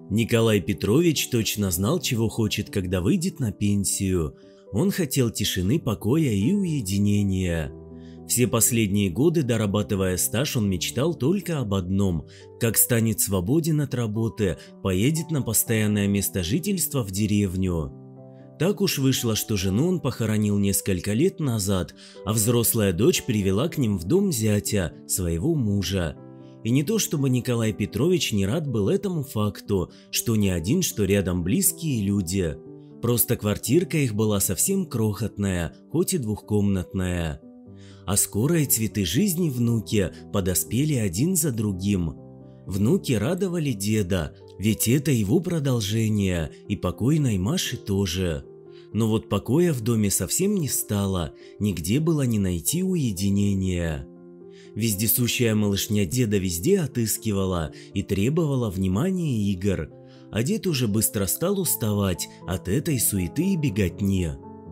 Николай Петрович точно знал, чего хочет, когда выйдет на пенсию. Он хотел тишины, покоя и уединения. Все последние годы, дорабатывая стаж, он мечтал только об одном – как станет свободен от работы, поедет на постоянное место жительства в деревню. Так уж вышло, что жену он похоронил несколько лет назад, а взрослая дочь привела к ним в дом зятя, своего мужа. И не то чтобы Николай Петрович не рад был этому факту, что не один, что рядом близкие люди. Просто квартирка их была совсем крохотная, хоть и двухкомнатная. А скоро и цветы жизни внуки подоспели один за другим. Внуки радовали деда, ведь это его продолжение, и покойной Маши тоже. Но вот покоя в доме совсем не стало, нигде было не найти уединения. Вездесущая малышня деда везде отыскивала и требовала внимания и игр, а дед уже быстро стал уставать от этой суеты и беготни.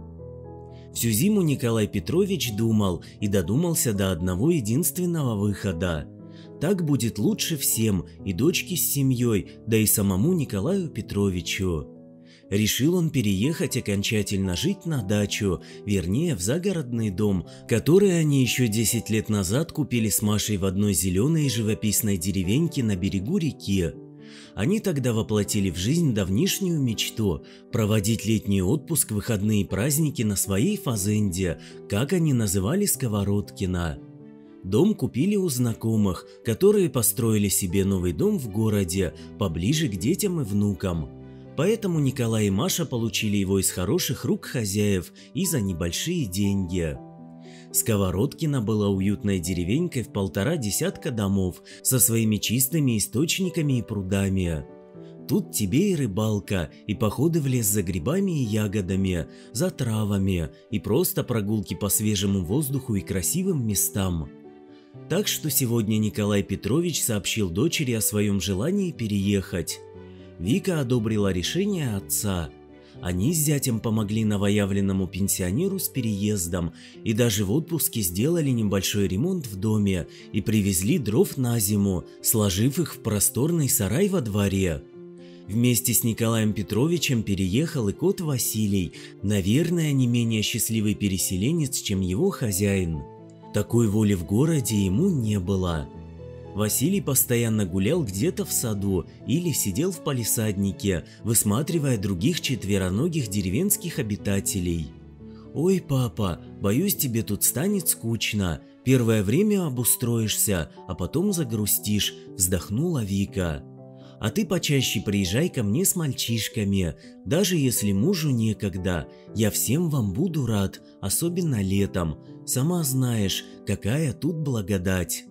Всю зиму Николай Петрович думал и додумался до одного единственного выхода. Так будет лучше всем, и дочке с семьей, да и самому Николаю Петровичу. Решил он переехать окончательно жить на дачу, вернее в загородный дом, который они еще 10 лет назад купили с Машей в одной зеленой живописной деревеньке на берегу реки. Они тогда воплотили в жизнь давнишнюю мечту – проводить летний отпуск, выходные праздники на своей фазенде, как они называли Сковородкино. Дом купили у знакомых, которые построили себе новый дом в городе, поближе к детям и внукам. Поэтому Николай и Маша получили его из хороших рук хозяев и за небольшие деньги. Сковородкино была уютной деревенькой в 1,5 десятка домов со своими чистыми источниками и прудами. Тут тебе и рыбалка, и походы в лес за грибами и ягодами, за травами, и просто прогулки по свежему воздуху и красивым местам. Так что сегодня Николай Петрович сообщил дочери о своем желании переехать. Вика одобрила решение отца. Они с зятем помогли новоявленному пенсионеру с переездом и даже в отпуске сделали небольшой ремонт в доме и привезли дров на зиму, сложив их в просторный сарай во дворе. Вместе с Николаем Петровичем переехал и кот Василий, наверное, не менее счастливый переселенец, чем его хозяин. Такой воли в городе ему не было. Василий постоянно гулял где-то в саду или сидел в палисаднике, высматривая других четвероногих деревенских обитателей. «Ой, папа, боюсь, тебе тут станет скучно. Первое время обустроишься, а потом загрустишь», – вздохнула Вика. «А ты почаще приезжай ко мне с мальчишками, даже если мужу некогда. Я всем вам буду рад, особенно летом. Сама знаешь, какая тут благодать».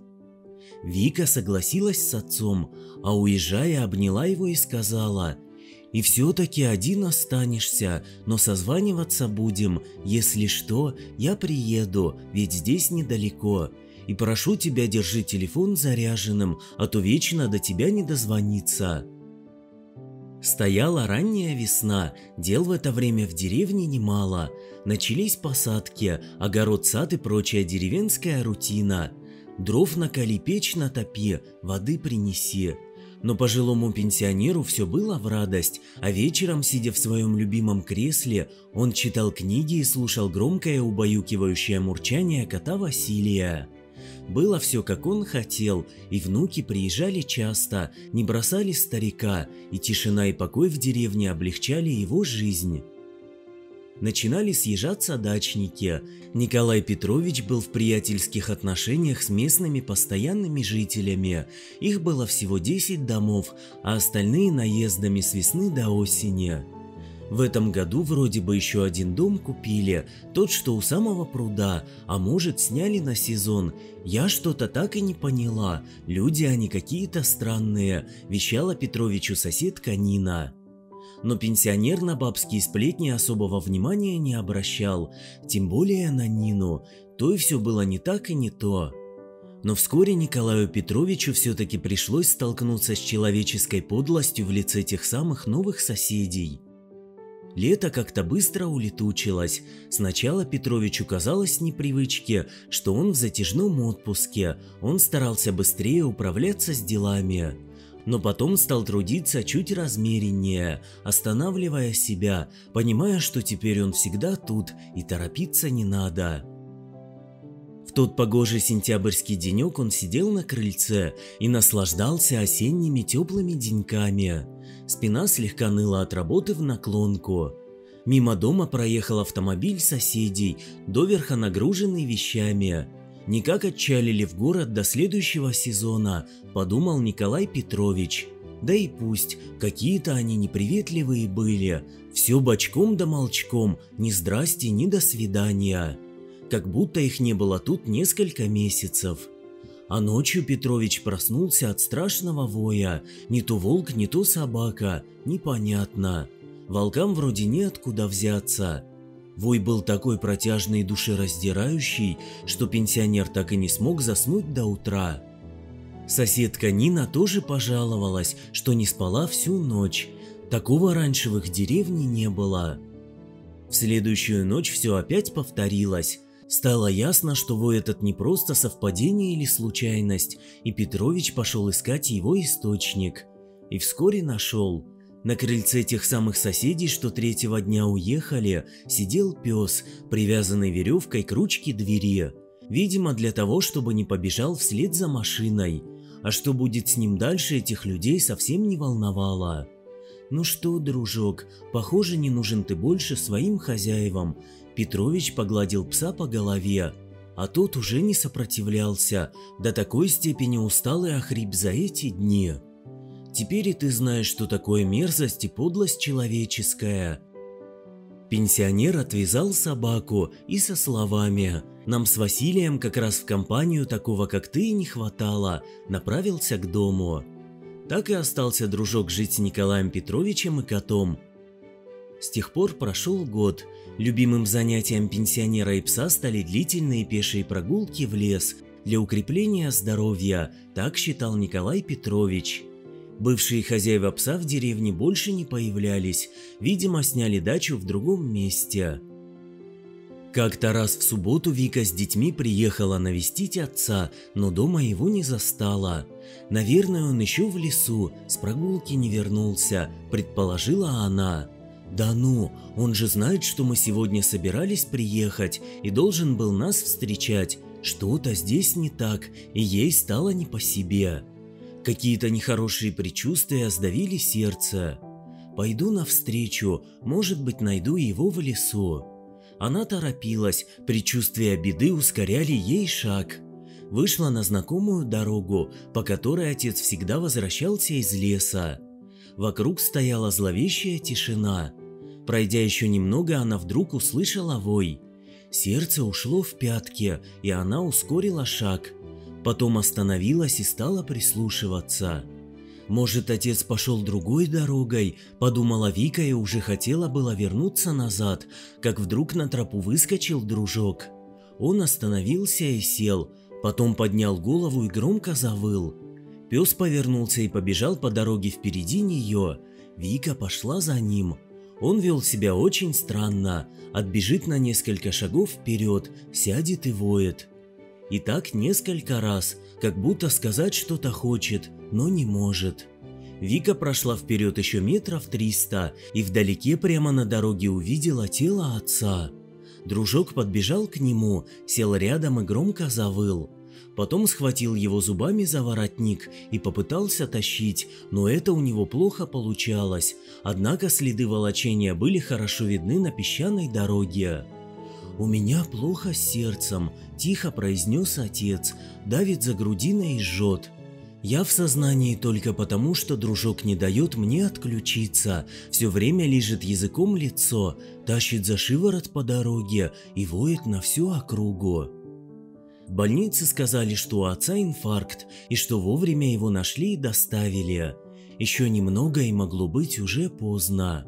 Вика согласилась с отцом, а уезжая обняла его и сказала: «И все-таки один останешься, но созваниваться будем, если что, я приеду, ведь здесь недалеко. И прошу тебя, держи телефон заряженным, а то вечно до тебя не дозвониться». Стояла ранняя весна, дел в это время в деревне немало. Начались посадки, огород, сад и прочая деревенская рутина. Дров накали, печь натопи, воды принеси. Но пожилому пенсионеру все было в радость, а вечером, сидя в своем любимом кресле, он читал книги и слушал громкое убаюкивающее мурчание кота Василия. Было все, как он хотел, и внуки приезжали часто, не бросали старика, и тишина и покой в деревне облегчали его жизнь. Начинали съезжаться дачники. Николай Петрович был в приятельских отношениях с местными постоянными жителями. Их было всего 10 домов, а остальные наездами с весны до осени. В этом году вроде бы еще один дом купили, тот, что у самого пруда, а может, сняли на сезон. Я что-то так и не поняла, люди они какие-то странные, вещала Петровичу соседка Нина. Но пенсионер на бабские сплетни особого внимания не обращал, тем более на Нину, то и все было не так и не то. Но вскоре Николаю Петровичу все-таки пришлось столкнуться с человеческой подлостью в лице тех самых новых соседей. Лето как-то быстро улетучилось. Сначала Петровичу казалось с непривычки, что он в затяжном отпуске, он старался быстрее управляться с делами. Но потом стал трудиться чуть размереннее, останавливая себя, понимая, что теперь он всегда тут и торопиться не надо. В тот погожий сентябрьский денек он сидел на крыльце и наслаждался осенними теплыми деньками. Спина слегка ныла от работы в наклонку. Мимо дома проехал автомобиль соседей, доверха нагруженный вещами. Никак отчалили в город до следующего сезона, подумал Николай Петрович. Да и пусть, какие-то они неприветливые были, все бочком да молчком, ни здрасте, ни до свидания. Как будто их не было тут несколько месяцев. А ночью Петрович проснулся от страшного воя, не то волк, не то собака, непонятно. Волкам вроде неоткуда взяться. Вой был такой протяжный и душераздирающий, что пенсионер так и не смог заснуть до утра. Соседка Нина тоже пожаловалась, что не спала всю ночь. Такого раньше в их деревне не было. В следующую ночь все опять повторилось. Стало ясно, что вой этот не просто совпадение или случайность, и Петрович пошел искать его источник. И вскоре нашел. На крыльце тех самых соседей, что третьего дня уехали, сидел пес, привязанный веревкой к ручке двери. Видимо, для того, чтобы не побежал вслед за машиной. А что будет с ним дальше, этих людей совсем не волновало. «Ну что, дружок, похоже, не нужен ты больше своим хозяевам». Петрович погладил пса по голове, а тот уже не сопротивлялся, до такой степени устал и охрип за эти дни. «Теперь и ты знаешь, что такое мерзость и подлость человеческая». Пенсионер отвязал собаку и со словами «Нам с Василием как раз в компанию такого, как ты, и не хватало», направился к дому. Так и остался дружок жить с Николаем Петровичем и котом. С тех пор прошел год. Любимым занятием пенсионера и пса стали длительные пешие прогулки в лес для укрепления здоровья, так считал Николай Петрович. Бывшие хозяева пса в деревне больше не появлялись, видимо, сняли дачу в другом месте. Как-то раз в субботу Вика с детьми приехала навестить отца, но дома его не застала. Наверное, он еще в лесу, с прогулки не вернулся, предположила она. Да ну, он же знает, что мы сегодня собирались приехать и должен был нас встречать. Что-то здесь не так, и ей стало не по себе. Какие-то нехорошие предчувствия сдавили сердце. Пойду навстречу, может быть, найду его в лесу. Она торопилась, предчувствия беды ускоряли ей шаг. Вышла на знакомую дорогу, по которой отец всегда возвращался из леса. Вокруг стояла зловещая тишина. Пройдя еще немного, она вдруг услышала вой. Сердце ушло в пятки, и она ускорила шаг. Потом остановилась и стала прислушиваться. Может, отец пошел другой дорогой, подумала Вика и уже хотела было вернуться назад, как вдруг на тропу выскочил дружок. Он остановился и сел, потом поднял голову и громко завыл. Пес повернулся и побежал по дороге впереди нее. Вика пошла за ним. Он вел себя очень странно, отбежит на несколько шагов вперед, сядет и воет. И так несколько раз, как будто сказать что-то хочет, но не может. Вика прошла вперед еще метров 300 и вдалеке прямо на дороге увидела тело отца. Дружок подбежал к нему, сел рядом и громко завыл. Потом схватил его зубами за воротник и попытался тащить, но это у него плохо получалось, однако следы волочения были хорошо видны на песчаной дороге. «У меня плохо с сердцем», – тихо произнес отец, давит за грудиной и жжет. «Я в сознании только потому, что дружок не дает мне отключиться, все время лижет языком лицо, тащит за шиворот по дороге и воет на всю округу». В больнице сказали, что у отца инфаркт и что вовремя его нашли и доставили. Еще немного и могло быть уже поздно.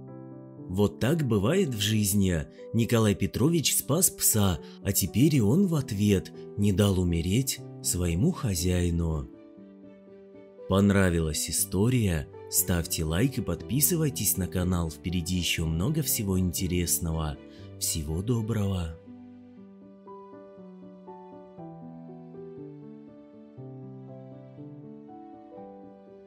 Вот так бывает в жизни. Николай Петрович спас пса, а теперь и он в ответ не дал умереть своему хозяину. Понравилась история? Ставьте лайк и подписывайтесь на канал, впереди еще много всего интересного. Всего доброго!